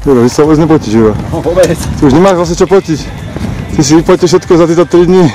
Ty sa vôbec nepotíš, iba. No vôbec. Ty už nemáš vlastne čo potiť. Ty si vyplatil všetko za tieto 3 dní.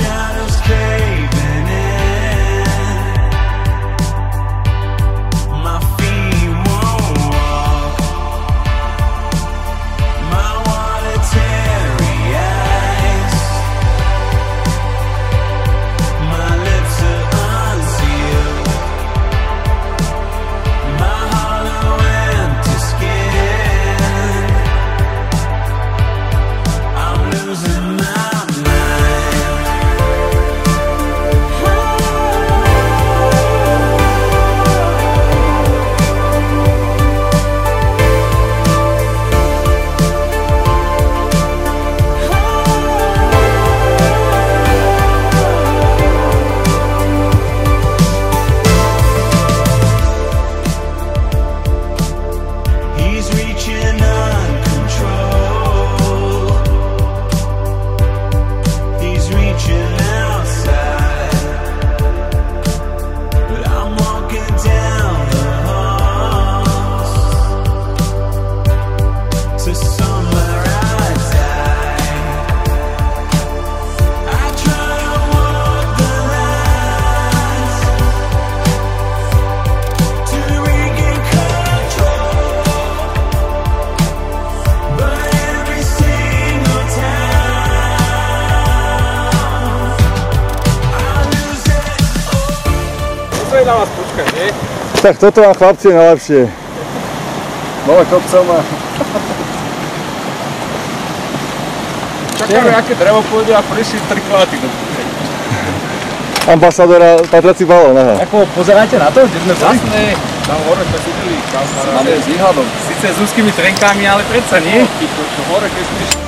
My na vás počkať, nie? Tak toto vám chlapci je najlepšie. Nové kopcov má. Čakáme, aké drevo pôjde a prišli 3 kláty do púte. Ambasadora patriaci balón, aha. Ako pozeráte na to, kde sme boli? Jasné, tam hore sme videli kamaráde. Máme s výhľadom. Sice s úzkými trenkami, ale predsa nie. Hore, keď sme